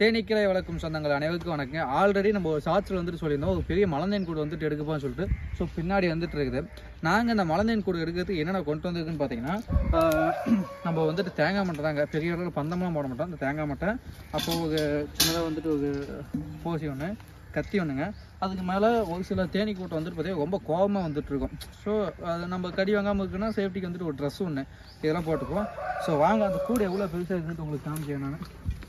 தேனீக்களை வளர்க்கும் சொந்தங்கள் அனைவருக்கும் வணக்கம். ஆல்ரெடி நம்ம ஒரு ஷார்ட்ஸில் வந்துட்டு சொல்லியிருந்தோம், ஒரு பெரிய மலந்தேன் கூடு வந்துட்டு எடுக்கப்பான்னு சொல்லிட்டு. ஸோ பின்னாடி வந்துட்டு இருக்குது. நாங்கள் இந்த மலந்தேன் கூடு எடுக்கிறதுக்கு என்னென்ன கொண்டு வந்திருக்குன்னு பார்த்தீங்கன்னா, நம்ம வந்துட்டு தேங்காய் மட்டை தாங்க, பெரிய அளவில் பந்தம்லாம் போட மாட்டோம். அந்த தேங்காய் மட்டை, அப்போ ஒரு சின்னதாக வந்துட்டு ஒரு போசி ஒன்று, கத்தி ஒன்றுங்க. அதுக்கு மேலே ஒரு சில தேனீ கூட்டம் வந்துட்டு பார்த்தீங்கன்னா ரொம்ப கோபமாக வந்துட்டு இருக்கும். ஸோ அது நம்ம கடி வாங்காமல் இருக்குன்னா சேஃப்டிக்கு வந்துட்டு ஒரு ட்ரெஸ் ஒன்று இதெல்லாம் போட்டுக்குவோம். ஸோ வாங்க அந்த கூடு எவ்வளோ பெருசாக இருக்குதுன்னு உங்களுக்கு காமிச்சேன். நான்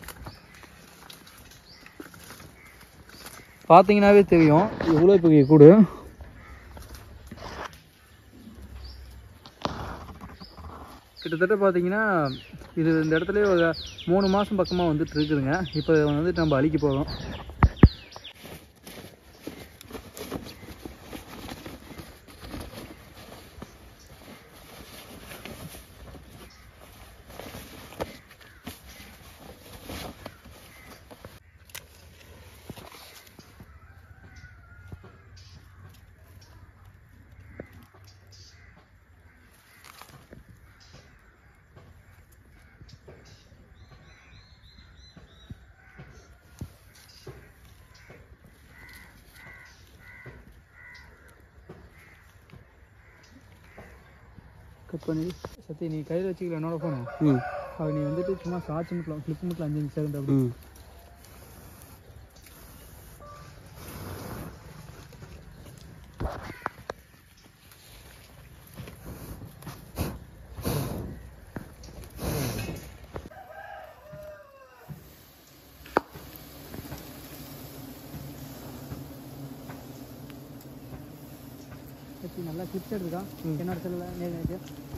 பார்த்தீங்கன்னாவே தெரியும் இவ்வளோ பெரிய கூடு. கிட்டத்தட்ட பார்த்தீங்கன்னா இது இந்த இடத்துல ஒரு 3 மாதம் பக்கமாக வந்துட்டு இருக்குதுங்க. இப்போ வந்துட்டு நம்ம அழிக்க போகிறோம். கட் பண்ணி சத்தி நீ கையில் வச்சுக்கல என்னோட போனோம். அது நீ வந்துட்டு சும்மா சாட்சி மட்டும் ஃப்ளிப் மட்டும் 5 செகண்ட் அப்படி. நல்லா கிப்ஸ் எடுத்துக்கா என்னோட செல்லில் நேற்று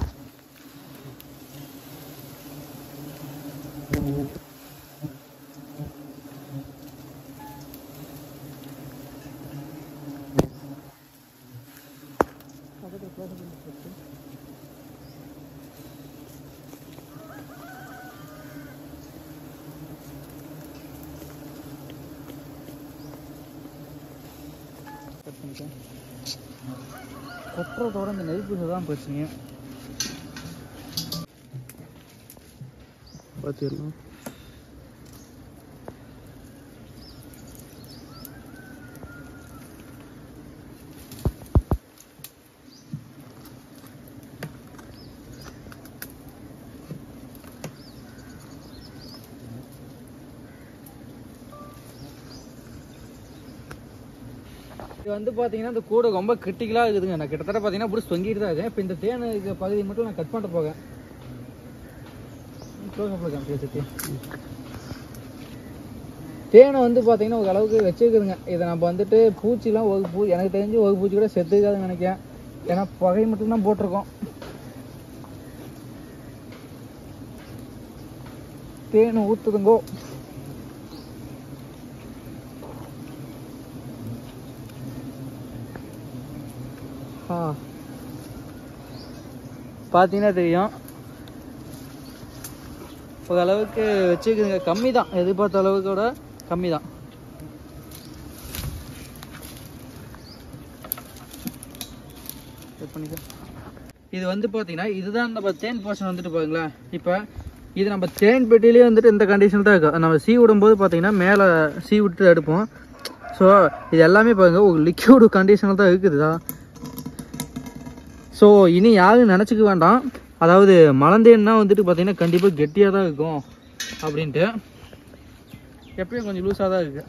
கொட்டுறதோட இந்த நெருப்பு தான் பிரச்சனையே. பார்த்துடலாம். இது வந்து பார்த்தீங்கன்னா இந்த கூடை ரொம்ப கிரிட்டிக்கலாக இருக்குதுங்க. நான் கிட்டத்தட்ட பார்த்தீங்கன்னா இப்படி தொங்கிட்டு தான் இருக்கேன். இப்போ இந்த தேன் பகுதி மட்டும் நான் கட் பண்ணிட்டு போகேன். தேனை வந்து பார்த்தீங்கன்னா ஒரு அளவுக்கு வச்சுருக்குதுங்க. இதை நம்ம வந்துட்டு பூச்சிலாம் ஒரு எனக்கு தெரிஞ்சு ஒரு பூச்சி கூட செத்துக்காதுன்னு நினைக்கிறேன். ஏன்னா பகை மட்டும்தான் போட்டிருக்கோம். தேனை ஊற்றுதுங்கோ. பார்த்தீங்கன்னா தெரியும் ஒரு அளவுக்கு வச்சுக்குதுங்க. கம்மி தான், எதிர்பார்த்த அளவுக்கோட கம்மி தான். இது வந்து பார்த்தீங்கன்னா இதுதான் நம்ம தேன் போர்ஷன் வந்துட்டு பாருங்களேன். இப்போ இது நம்ம தேன் பெட்டிலேயே வந்துட்டு இந்த கண்டிஷன் தான் இருக்கும். நம்ம சீ விடும்போது பார்த்தீங்கன்னா மேலே சீ விட்டு எடுப்போம். ஸோ இது எல்லாமே பாருங்க ஒரு லிக்யூடு கண்டிஷனில் தான் இருக்குதுதா. ஸோ இனி யாரும் நினச்சிக்க வேண்டாம், அதாவது மலந்தேன்னா வந்துட்டு பார்த்தீங்கன்னா கண்டிப்பாக கெட்டியாக தான் இருக்கும் அப்படின்ட்டு. எப்பயும் கொஞ்சம் லூஸாக தான் இருக்குது.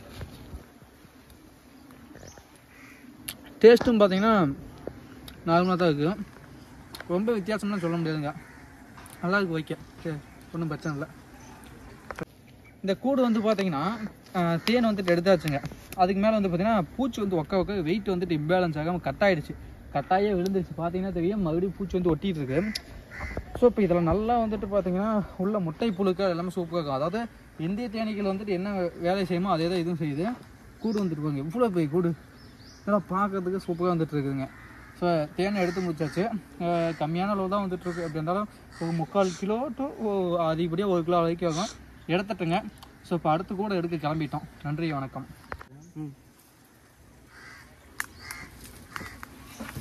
டேஸ்ட்டும் பார்த்தீங்கன்னா நார்மலாக தான் இருக்குது. ரொம்ப வித்தியாசம்லாம் சொல்ல முடியாதுங்க. நல்லா இருக்கு வைக்க, ஒன்றும் பிரச்சனை இல்லை. இந்த கூடு வந்து பார்த்தீங்கன்னா தேன் வந்துட்டு எடுத்தாச்சுங்க. அதுக்கு மேலே வந்து பார்த்தீங்கன்னா பூச்சி வந்து ஒக்க வெயிட் வந்துட்டு இம்பேலன்ஸ் ஆகாமல் கட் ஆகிடுச்சு. கட்டாயே விழுந்துருச்சு. பார்த்தீங்கன்னா தெரியும் மறுபடியும் பூச்சி வந்து ஒட்டிகிட்டு இருக்கு. ஸோ இப்போ இதில் நல்லா வந்துட்டு பார்த்தீங்கன்னா உள்ள முட்டை புழுக்கள் எல்லாமே சூப்பராக இருக்கும். அதாவது இந்திய தேனீக்கள் வந்துட்டு என்ன வேலை செய்யுமோ அதே தான் இதுவும் செய்யுது. கூடு வந்துட்டு போங்க எவ்வளோ போய் கூடு இதெல்லாம் பார்க்கறதுக்கு சூப்பராக வந்துட்டு இருக்குதுங்க. ஸோ தேனை எடுத்து முடிச்சாச்சு. கம்மியான அளவு தான் வந்துட்டுருக்கு. அப்படி இருந்தாலும் ஒரு 3/4 கிலோ டு அதிகப்படியாக 1 கிலோ வரைக்கும் ஆகும். எடுத்துட்டுங்க. ஸோ இப்போ அடுத்து கூட எடுக்க கிளம்பிட்டோம். நன்றி, வணக்கம்.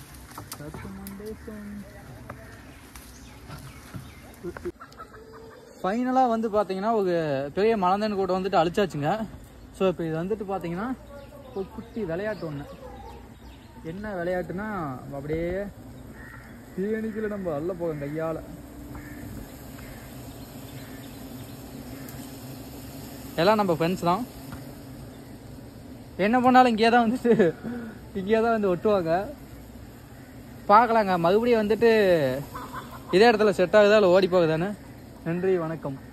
recommendation. ஃபைனலாக வந்து பார்த்தீங்கன்னா ஒரு பெரிய மலந்தன் கூட வந்துட்டு அழிச்சாச்சுங்க. ஸோ இப்போ இது வந்துட்டு பார்த்தீங்கன்னா ஒரு குட்டி விளையாட்டு ஒன்று. என்ன விளையாட்டுனா அப்படியே தேனிக்கில் நம்ம அள்ள போகும் கையால். எல்லாம் நம்ம ஃப்ரெண்ட்ஸ் தான். என்ன பண்ணாலும் இங்கே தான் வந்து ஒட்டுவாங்க. பார்க்கலாங்க மறுபடியும் வந்துட்டு இதே இடத்துல செட் ஆகுதா இல்லை ஓடி போகுதான்னு. நன்றி, வணக்கம்.